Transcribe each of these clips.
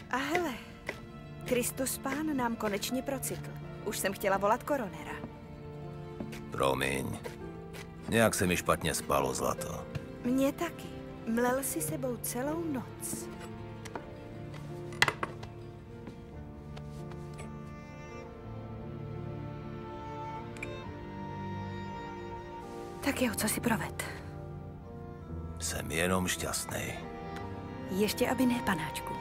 A hele, Kristus Pán nám konečně procitl. Už jsem chtěla volat koronera. Promiň. Nějak se mi špatně spalo, zlato. Mně taky. Mlel si sebou celou noc. Tak jo, co si proved? Jsem jenom šťastný. Ještě aby ne, panáčku.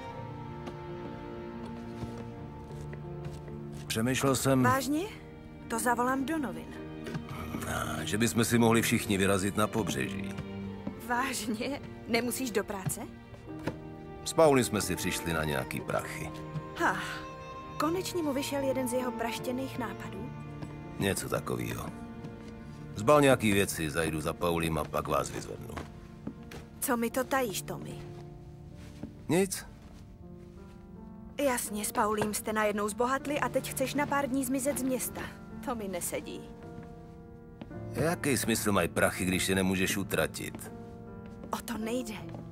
Přemýšlel jsem... Vážně? To zavolám do novin. Že bychom si mohli všichni vyrazit na pobřeží. Vážně? Nemusíš do práce? S Pauli jsme si přišli na nějaký prachy. Konečně mu vyšel jeden z jeho praštěných nápadů? Něco takového. Zbal nějaký věci, zajdu za Paulim a pak vás vyzvednu. Co mi to tajíš, Tommy? Nic. Jasně, s Paulím jste najednou zbohatli a teď chceš na pár dní zmizet z města. To mi nesedí. Jaký smysl mají prachy, když je nemůžeš utratit? O to nejde.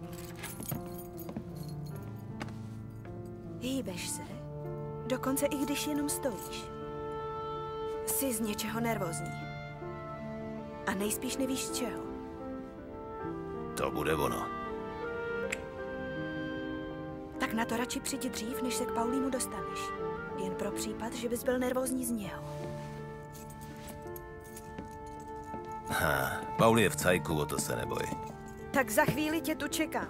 Hýbeš se, dokonce i když jenom stojíš. Jsi z něčeho nervózní. A nejspíš nevíš z čeho. To bude ono. Tak na to radši přijdi dřív, než se k Paulímu dostaneš. Jen pro případ, že bys byl nervózní z něho. Pauli je v cajku, o to se neboj. Tak za chvíli tě tu čekám.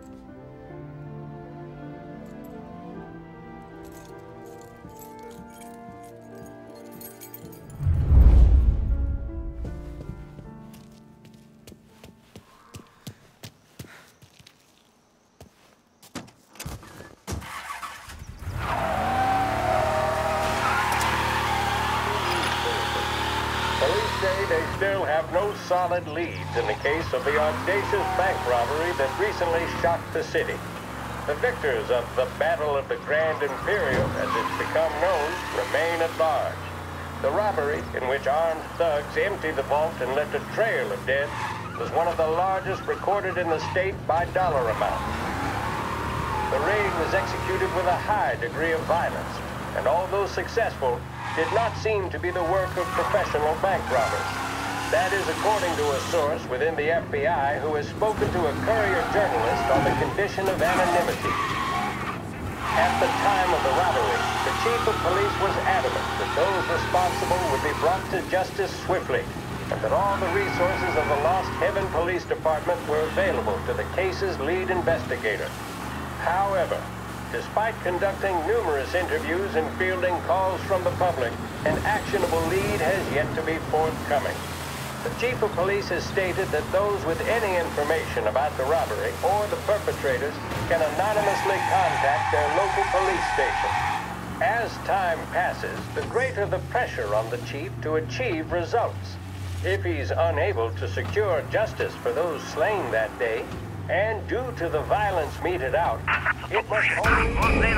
They still have no solid leads in the case of the audacious bank robbery that recently shocked the city. The victors of the Battle of the Grand Imperial, as it's become known, remain at large. The robbery, in which armed thugs emptied the vault and left a trail of dead, was one of the largest recorded in the state by dollar amount. The raid was executed with a high degree of violence, and although successful, did not seem to be the work of professional bank robbers. That is according to a source within the FBI who has spoken to a Courier journalist on the condition of anonymity. At the time of the robbery, the chief of police was adamant that those responsible would be brought to justice swiftly, and that all the resources of the Lost Heaven Police Department were available to the case's lead investigator. However, despite conducting numerous interviews and fielding calls from the public, an actionable lead has yet to be forthcoming. The chief of police has stated that those with any information about the robbery or the perpetrators can anonymously contact their local police station. As time passes, the greater the pressure on the chief to achieve results. If he's unable to secure justice for those slain that day, and due to the violence meted out, it must only...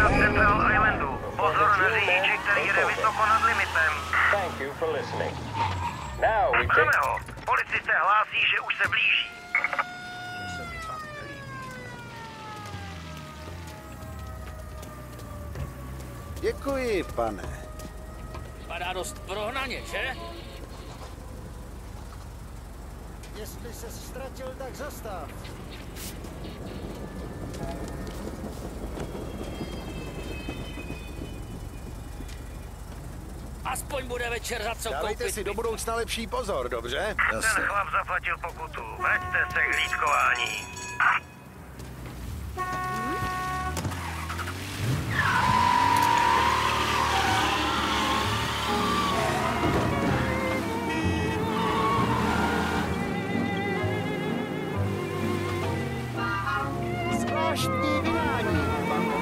Thank you for listening. Now we take... Policisté hlásí, že už se blíží. Děkuji, pane. Vypadá dost prohnaně, že? Jestli se ztratil, tak zastav. Aspoň bude večer za co koupit. Dávejte si do budoucna lepší pozor, dobře? Ten chlap zaplatil pokutu. Vraťte se k hlídkování. Zvláštní vydání, pan.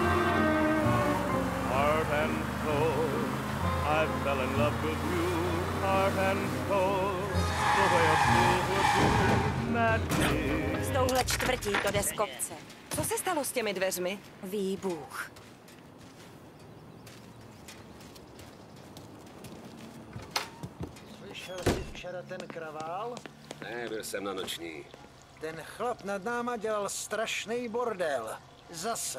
Heart and soul, I fell in love with you. heart and soul, the way a fool would do, madly. Z touhle čtvrtí to jde z kopce. Co se stalo s těmi dveřmi? Ví Bůh. Slyšel jsi včera ten kravál? Ne, byl jsem na noční. Ten chlap nad náma dělal strašný bordel. Zase.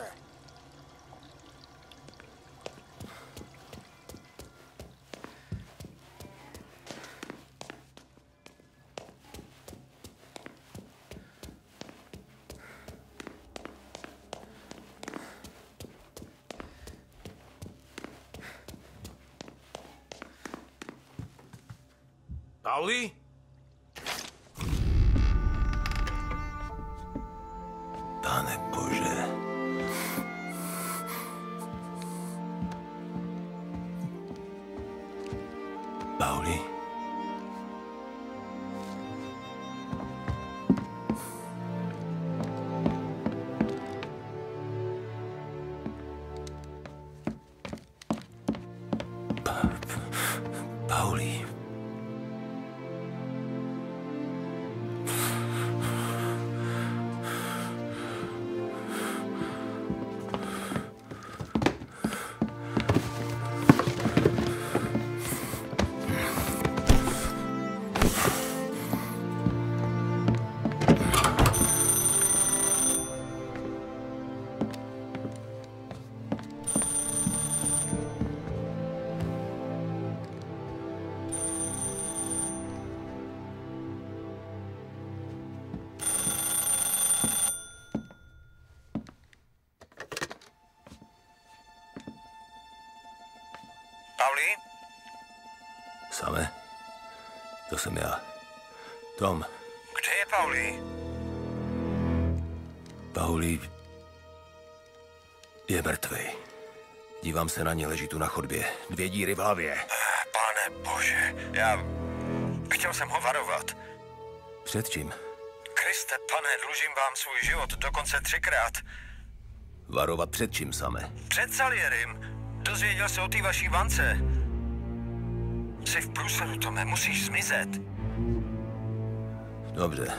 Pauli? Pane Bože. Pauli? Pauli? Pauli? Same? To jsem já. Tom. Kde je Pauli? Pauli je mrtvej. Dívám se na ně, leží tu na chodbě. 2 díry v hlavě. Pane Bože, chtěl jsem ho varovat. Před čím? Kriste, pane, dlužím vám svůj život dokonce 3krát. Varovat před čím, Same? Před Salierim. Dozvěděl se o té vaší vance. Jsi v průsledu, Tome, musíš zmizet. Dobře.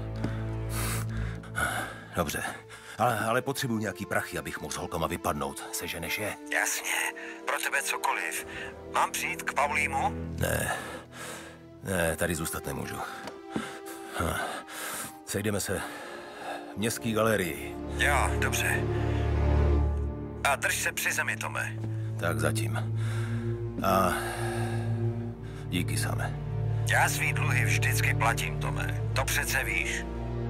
Dobře. Ale potřebuji nějaký prachy, abych mohl s holkama vypadnout. Seženeš je? Jasně, pro tebe cokoliv. Mám přijít k Paulímu? Ne, tady zůstat nemůžu. Sejdeme se v městské galerii. Jo, dobře. A drž se při zemi, Tome. Tak zatím. A díky, Same. Já svý dluhy vždycky platím, Tome. To přece víš.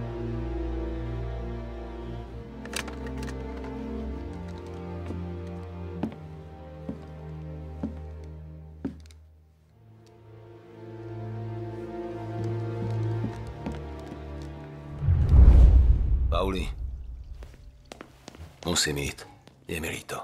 Pauli, musím jít. Je mi líto.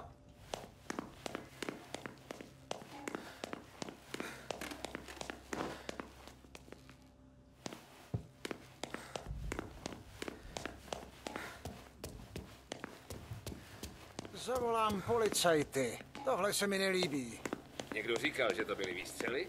Zavolám policajty. Tohle se mi nelíbí. Někdo říkal, že to byly výstřely?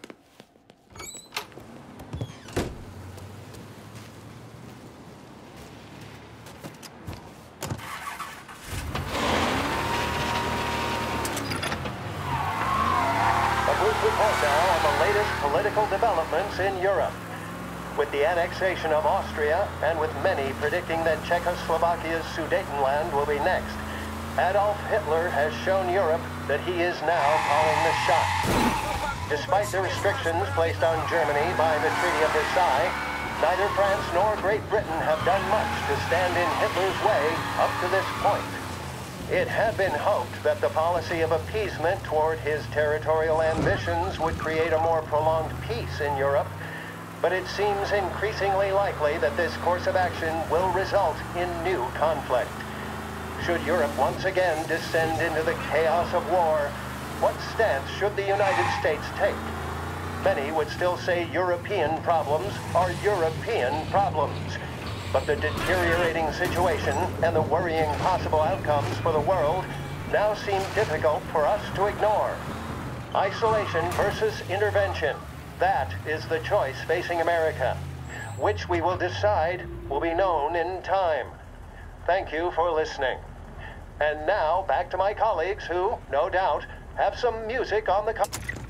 Report now on the latest political developments in Europe. With the annexation of Austria, and with many predicting that Czechoslovakia's Sudetenland will be next, Adolf Hitler has shown Europe that he is now calling the shots. Despite the restrictions placed on Germany by the Treaty of Versailles, neither France nor Great Britain have done much to stand in Hitler's way up to this point. It had been hoped that the policy of appeasement toward his territorial ambitions would create a more prolonged peace in Europe, but it seems increasingly likely that this course of action will result in new conflict. Should Europe once again descend into the chaos of war, what stance should the United States take? Many would still say European problems are European problems. But the deteriorating situation and the worrying possible outcomes for the world now seem difficult for us to ignore. Isolation versus intervention. That is the choice facing America. Which we will decide will be known in time. Thank you for listening. And now, back to my colleagues who, no doubt, have some music on the...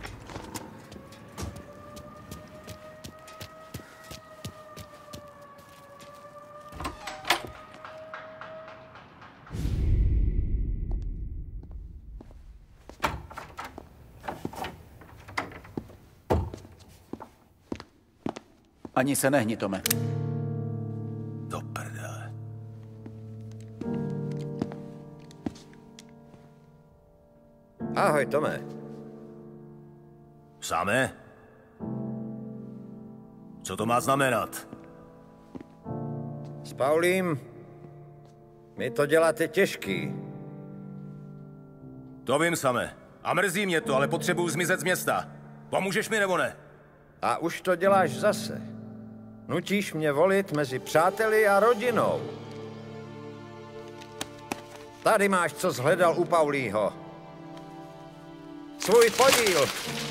Ani se nehni, Tome. Do prdele. Ahoj, Tome. Samé? Co to má znamenat? S Paulím mi to děláte těžký. To vím, Samé. A mrzí mě to, ale potřebuju zmizet z města. Pomůžeš mi nebo ne? A už to děláš zase. Nutíš mě volit mezi přáteli a rodinou. Tady máš, co shledal u Paulího. Svůj podíl.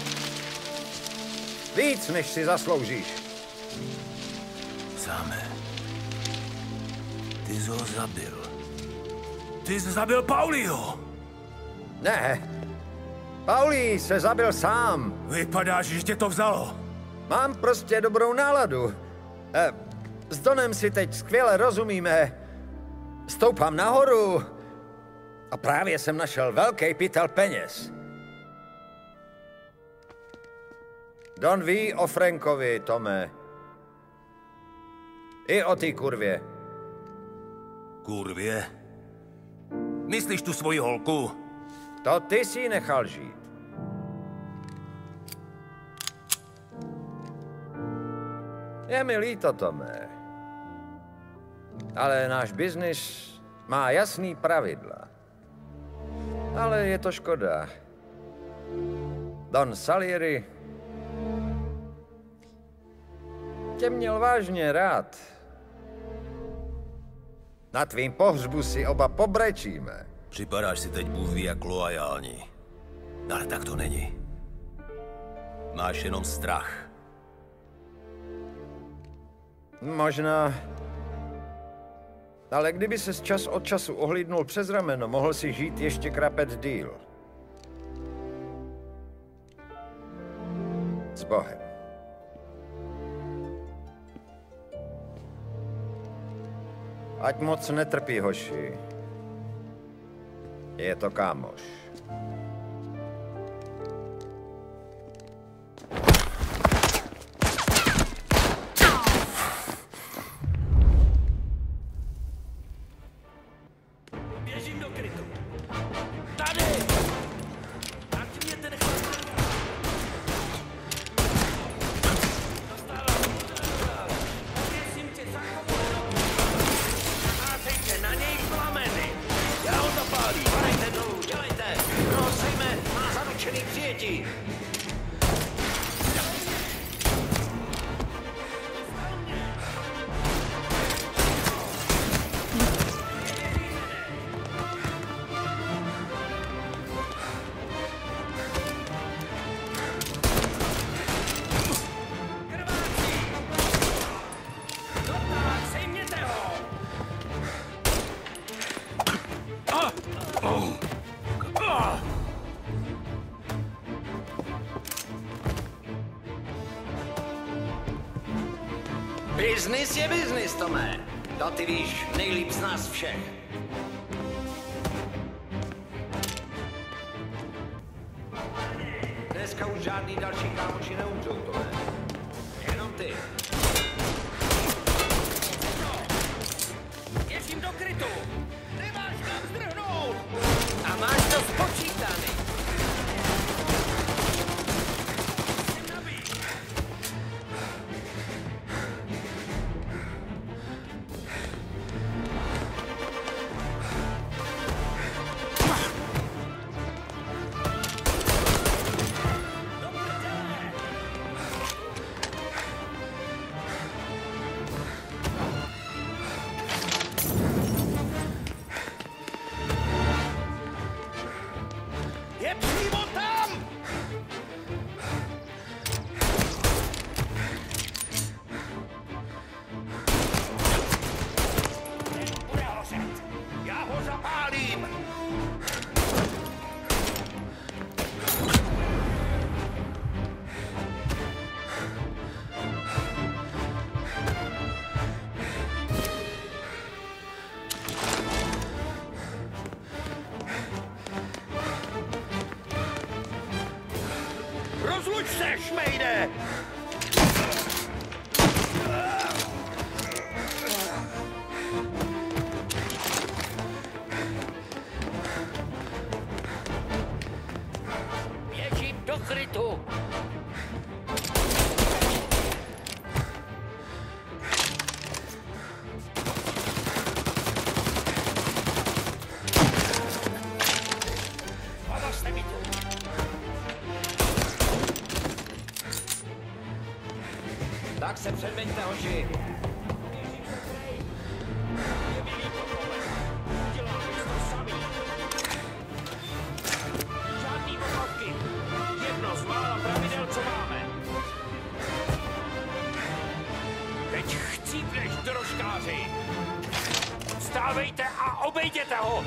Víc, než si zasloužíš. Samé. Ty jsi ho zabil. Ty jsi zabil Paulího. Ne. Paulí se zabil sám. Vypadáš, že tě to vzalo. Mám prostě dobrou náladu. S Donem si teď skvěle rozumíme. Stoupám nahoru a právě jsem našel velký pytel peněz. Don ví o Frankovi, Tome. I o té kurvě. Kurvě? Myslíš tu svoji holku? To ty si nechal žít. Je mi líto, Tome. Ale náš biznis má jasný pravidla. Ale je to škoda. Don Salieri tě měl vážně rád. Na tvým pohřbu si oba pobrečíme. Připadáš si teď Bůh ví jak loajální. Ale tak to není. Máš jenom strach. Možná. Ale kdyby ses čas od času ohlídnul přes rameno, mohl si žít ještě krapet díl. S Bohem. Ať moc netrpí, hoši. Je to kámoš. Běžím do krytu. Tady! Ať mě ten chlap. Dostávám. Pověsím tě za komoru. Házejte na něj plameny. Já ho zapálím. Padejte dolů, dělejte. Prosejme, má zaručený přijetí. Biznis je biznis, Tome. To ty víš nejlíp z nás všech. Dneska už žádný další kámoši neumřou, Tome. Jenom ty. Běžím do krytu. Nemáš kam zdrhnout. A máš to spočítaný. se, šmejde! Běžím do krytu! Tak se předveďte, hoši. Žádný popravky. Jedno z mála pravidel, co máme. Teď chcípneš, drožkáři. Vstávejte a obejděte ho.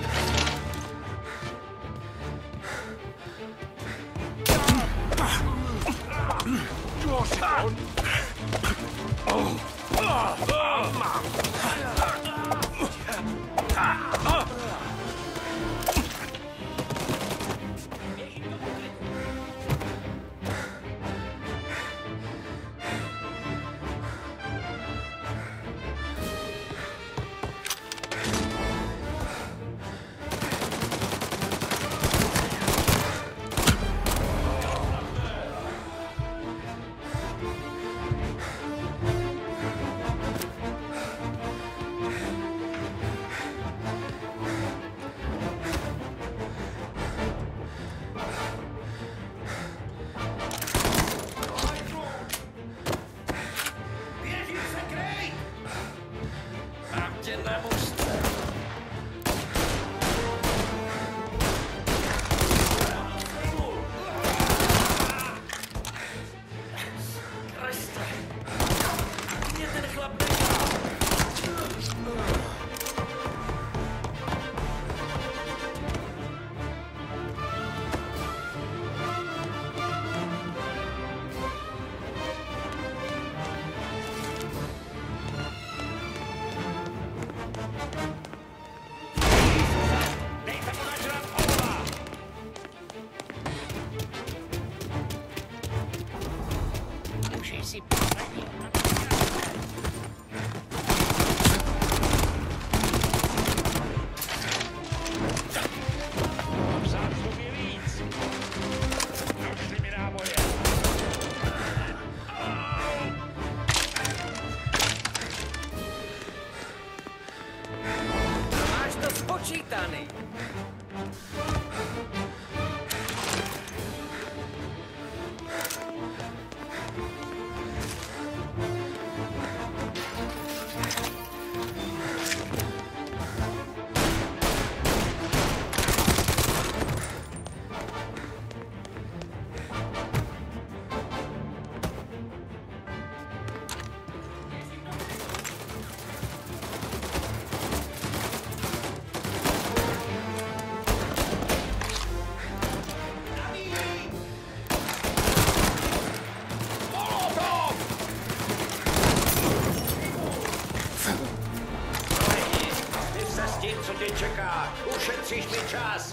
Čeká, ušetříš mi čas.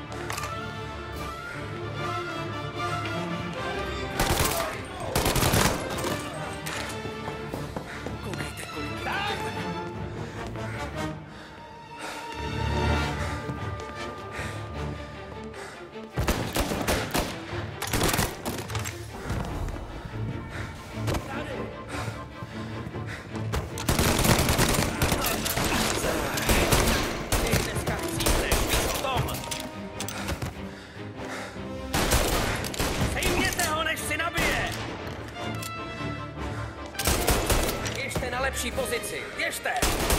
Koukejte, kolik. Tak! Lepší pozici. Běžte!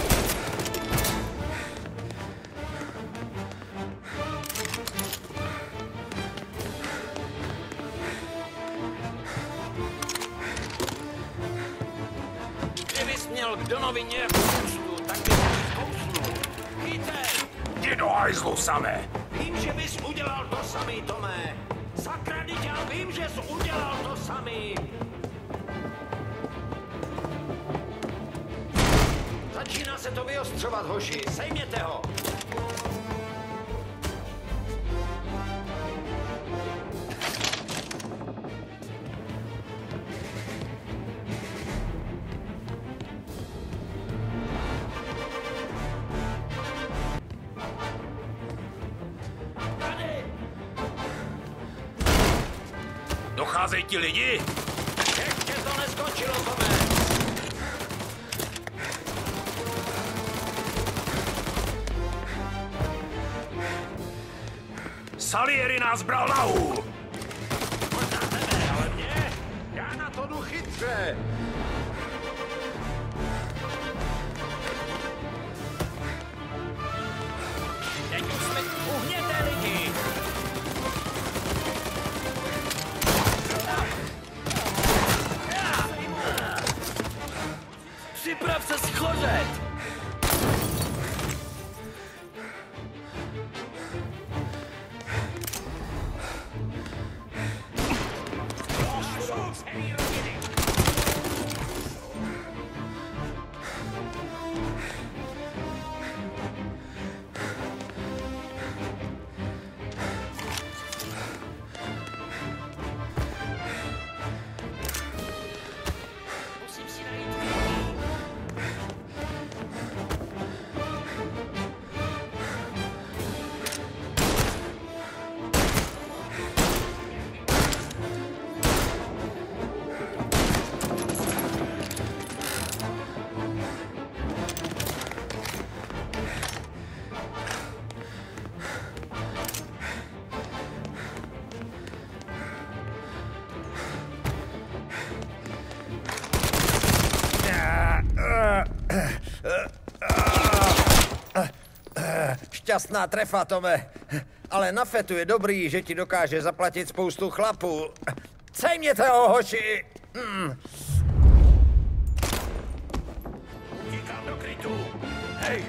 Kdybys měl k Donovi nějakou úctu, tak bys zkousnul. Chytej! Jdi do hajzlu, samé! Vím, že bys udělal to samý, Tomé. Sakra, já vím, že jsi udělal to samý. Začíná se to vyostřovat, hoši. Sejměte ho. Docházejí ti lidi? Ještě to neskončilo, Tome. Salieri nás bral na hůl. Možná tebe, ale mě? Já na to jdu chytře. Teď už jsme uhněte lidi. Připrav se schořet. Šťastná trefa, Tome. Ale na fetu je dobrý, že ti dokáže zaplatit spoustu chlapů. Sejměte ho, hoši! Utíkám do krytu. Hej!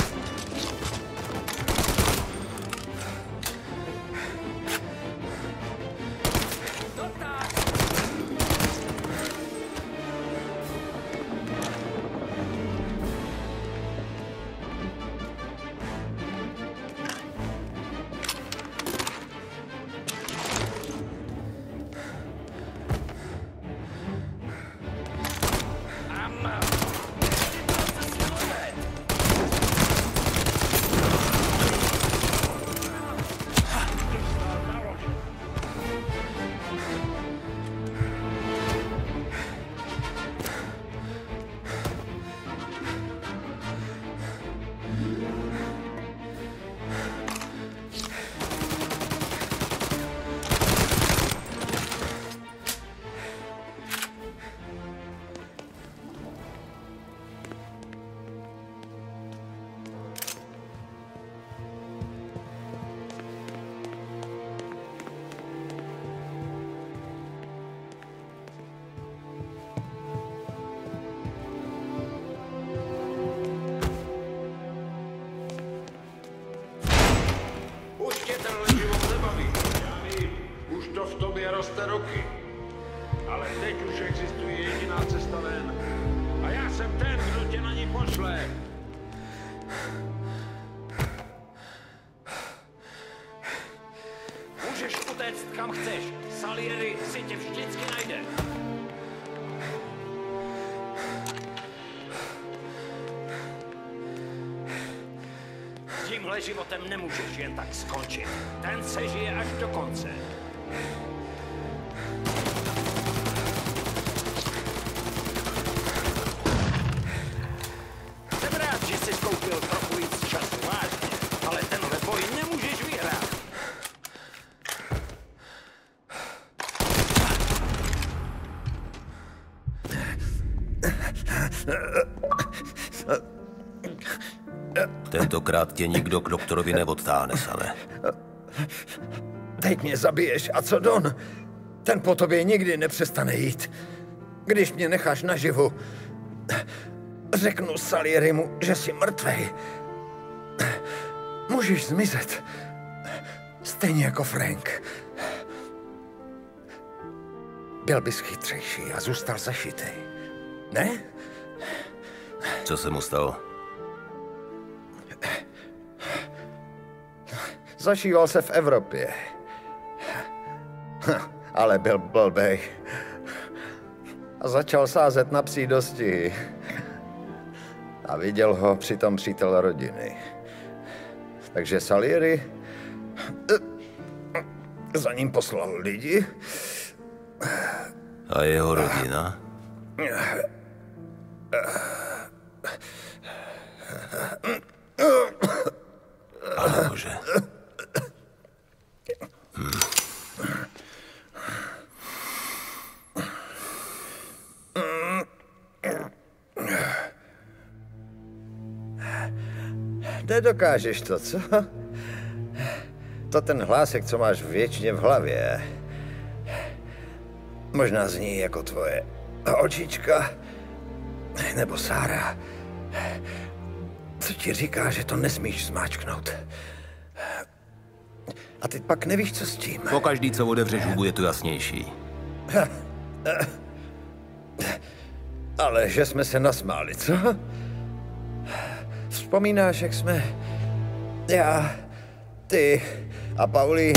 Roste roky. Ale teď už existuje jediná cesta ven. A já jsem ten, kdo tě na ní pošle. Můžeš utéct kam chceš. Salieri si tě vždycky najde. S tímhle životem nemůžeš jen tak skončit. Ten se žije až do konce. Tentokrát tě nikdo k doktorovi neodtáhne, Sane. Teď mě zabiješ, a co Don? Ten po tobě nikdy nepřestane jít. Když mě necháš naživu, řeknu Salierimu, že jsi mrtvej. Můžeš zmizet. Stejně jako Frank. Byl bys chytřejší a zůstal zašitej. Ne? Co se mu stalo? Zašíval se v Evropě. Ale byl blbej. A začal sázet na psí dostihy. A viděl ho přitom přítel rodiny. Takže Salieri za ním poslal lidi A jeho rodina? Pane Bože. Nedokážeš to, co? To ten hlásek, co máš věčně v hlavě. Možná zní jako tvoje očička, nebo Sára. Co ti říká, že to nesmíš zmáčknout? A ty pak nevíš, co s tím. Pokaždý, co otevřeš hubu, je to jasnější. Ale že jsme se nasmáli, co? Vzpomínáš, jak jsme... Já, ty a Pauli...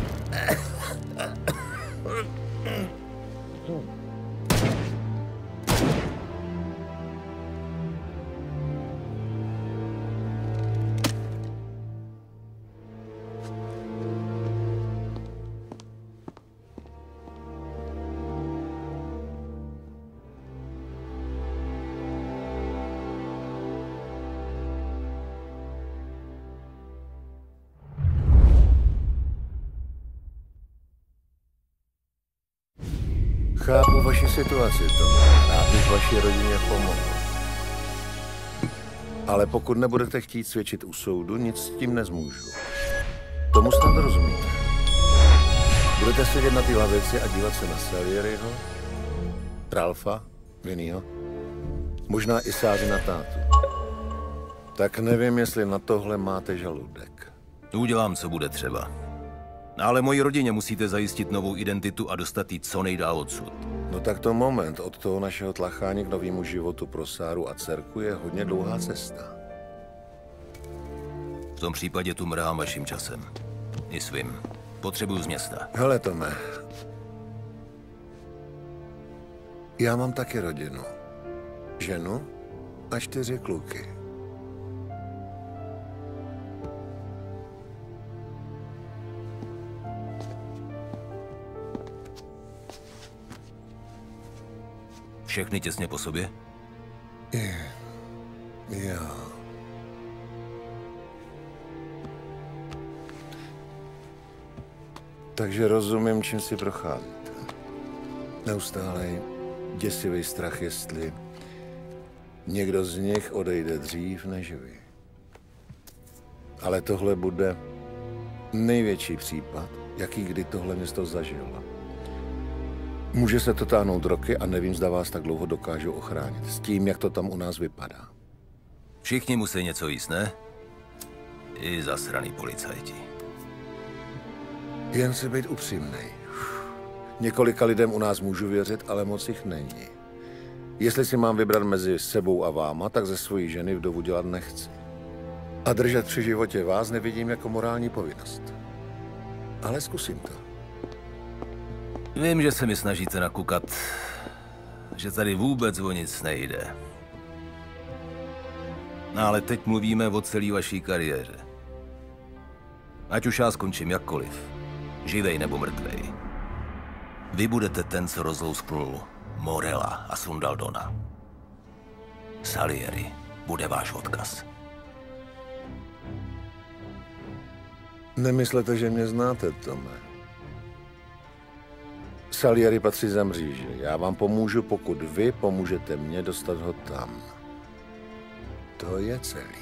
Chápu vaši situaci, Tom. Rád bych vaší rodině pomohl. Ale pokud nebudete chtít svědčit u soudu, nic s tím nezmůžu. Tomu snad rozumíte. Budete sedět na té lavici a dívat se na Salieriho, Ralfa, Vinnyho, možná i Sáři na tátu. Tak nevím, jestli na tohle máte žaludek. Udělám, co bude třeba. Ale mojí rodině musíte zajistit novou identitu a dostat jí co nejdál odsud. No tak to moment. Od toho našeho tlachání k novému životu pro Sáru a dcerku je hodně dlouhá cesta. V tom případě tu mrhám vaším časem. I svým. Potřebuju z města. Hele, Tome. Já mám taky rodinu. Ženu a 4 kluky. Všechny těsně po sobě? Jo. Takže rozumím, čím si procházíte. Neustálej děsivý strach, jestli někdo z nich odejde dřív než vy. Ale tohle bude největší případ, jaký kdy tohle město zažilo. Může se to táhnout roky a nevím, zda vás tak dlouho dokážu ochránit. S tím, jak to tam u nás vypadá. Všichni musí něco jíst, ne? I zasraný policajti. Jen si být upřímnej. Několika lidem u nás můžu věřit, ale moc jich není. Jestli si mám vybrat mezi sebou a váma, tak ze svojí ženy vdovu dělat nechci. A držet při životě vás nevidím jako morální povinnost. Ale zkusím to. Vím, že se mi snažíte nakukat, že tady vůbec o nic nejde. No ale teď mluvíme o celé vaší kariéře. Ať už já skončím jakkoliv, živej nebo mrtvej. Vy budete ten, co rozlousknul Morella a sundal Dona. Salieri bude váš odkaz. Nemyslete, že mě znáte, Tome. Salieri patří za mříže. Já vám pomůžu, pokud vy pomůžete mně dostat ho tam. To je celý.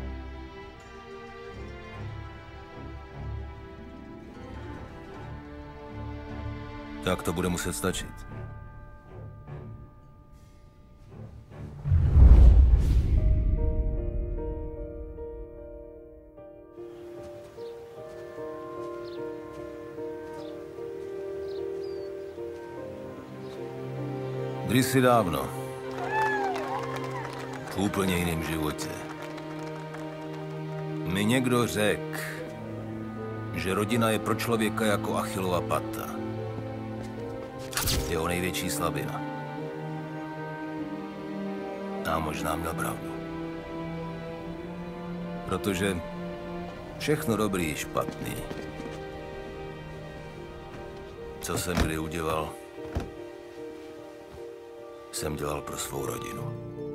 Tak to bude muset stačit. Kdysi dávno. V úplně jiném životě. Mi někdo řekl, že rodina je pro člověka jako Achillova pata. Jeho největší slabina. A možná měl pravdu. Protože všechno dobrý je špatný. Co jsem kdy udělal, jsem dělal pro svou rodinu.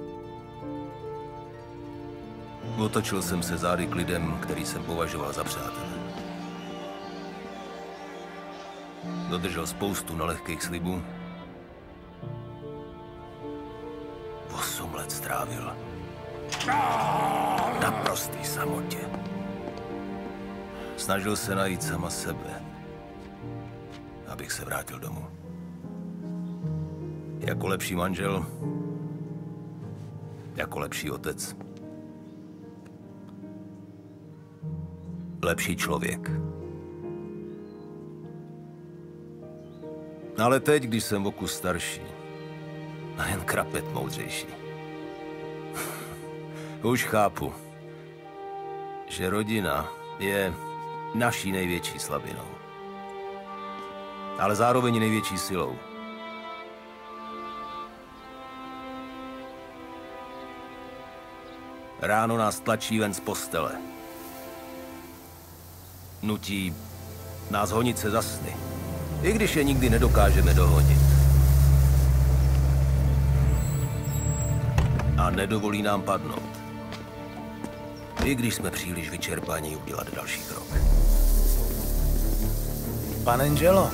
Otočil jsem se zády k lidem, který jsem považoval za přátele. Dodržel spoustu nelehkých slibů. 8 let strávil na prostý samotě. Snažil se najít sama sebe, abych se vrátil domů. Jako lepší manžel, jako lepší otec, lepší člověk. Ale teď, když jsem o kus starší a jen krapet moudřejší, už chápu, že rodina je naší největší slabinou, ale zároveň největší silou. Ráno nás tlačí ven z postele. Nutí nás honit se za sny, i když je nikdy nedokážeme dohonit. A nedovolí nám padnout, i když jsme příliš vyčerpaní udělat další krok. Pan Angelo.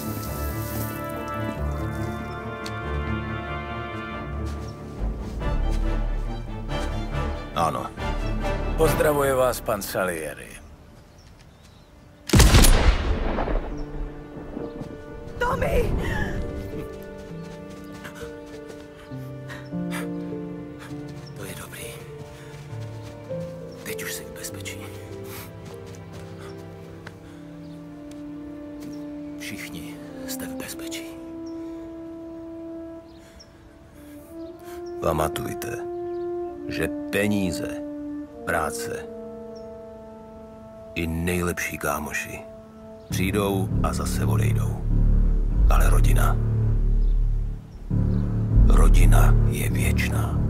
Ano. Pozdravuje vás pan Salieri. Tommy! To je dobrý. Teď už jsi v bezpečí. Všichni jste v bezpečí. Pamatujte, že peníze, práce i nejlepší kámoši přijdou a zase odejdou. Ale rodina je věčná.